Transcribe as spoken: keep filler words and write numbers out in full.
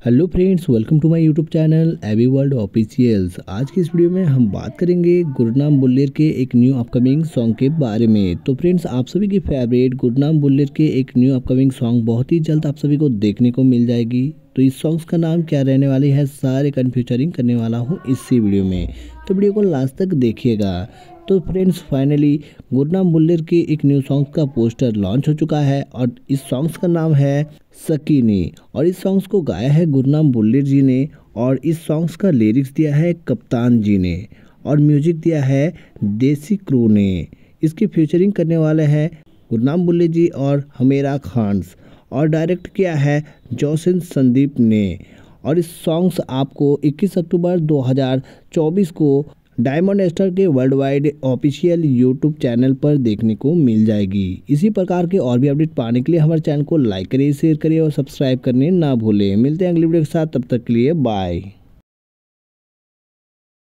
Hello friends, welcome to my YouTube channel AB world officials. आज की इस video में हम बात करेंगे गुरनाम बुल्लेर के एक न्यू अपकमिंग सॉन्ग के बारे में। तो फ्रेंड्स, आप सभी की फेवरेट गुरनाम बुल्लेर के एक न्यू अपकमिंग सॉन्ग बहुत ही जल्द आप सभी को देखने को मिल जाएगी। तो इस सॉन्ग्स का नाम क्या रहने वाली है, सारे कन्फ्यूचरिंग करने वाला हूँ इसी वीडियो में, तो वीडियो को लास्ट तक देखिएगा। तो फ्रेंड्स, फाइनली गुरनाम बुल्लेर के एक न्यू सॉन्ग का पोस्टर लॉन्च हो चुका है और इस सॉन्ग्स का नाम है सकीनी। और इस सॉन्ग्स को गाया है गुरनाम बुल्लेर जी ने और इस सॉन्ग्स का लिरिक्स दिया है कप्तान जी ने और म्यूजिक दिया है देसी क्रू ने। इसकी फीचरिंग करने वाले हैं गुरनाम बुल्लेर जी और हमेरा खान्स और डायरेक्ट किया है जोसिन संदीप ने। और इस सॉन्ग्स आपको इक्कीस अक्टूबर दो हज़ार चौबीस को डायमंड स्टार के world wide official YouTube channel पर देखने को मिल जाएगी। इसी प्रकार के और भी अपडेट पाने के लिए हमारे चैनल को लाइक करिए, शेयर करिए और सब्सक्राइब करने ना भूलें। मिलते हैं अगली वीडियो के साथ, तब तक के लिए बाय।